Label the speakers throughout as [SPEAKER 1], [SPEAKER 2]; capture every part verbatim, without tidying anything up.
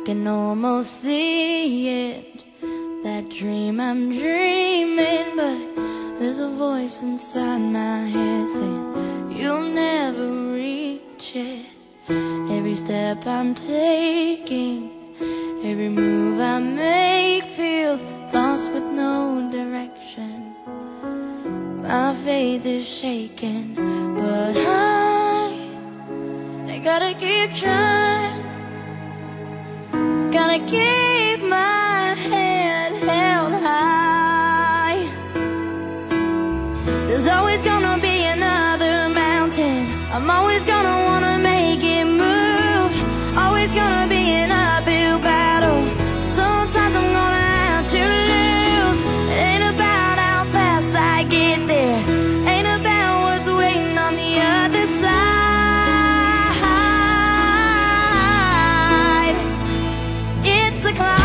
[SPEAKER 1] can almost see it, that dream I'm dreaming, but there's a voice inside my head saying you'll never reach it. Every step I'm taking, every move I make feels lost with no direction. My faith is shaking, but I, I gotta keep trying. Gotta keep my head held high. There's always gonna be another mountain. I'm always gonna wanna make it move. Always gonna be an uphill battle. Sometimes I'm gonna have to lose. It ain't about how fast I get there, ain't about what's waiting on the other side. It's the climb.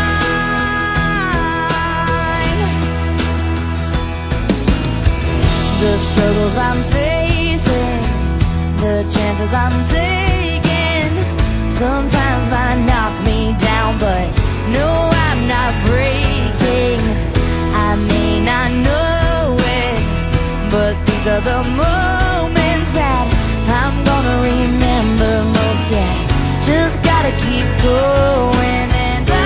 [SPEAKER 1] The struggles I'm facing, the chances I'm taking, sometimes might knock me down, but no, I'm not breaking. I may not know it, but these are the moments that I'm gonna remember most. Yeah, just gotta keep going, and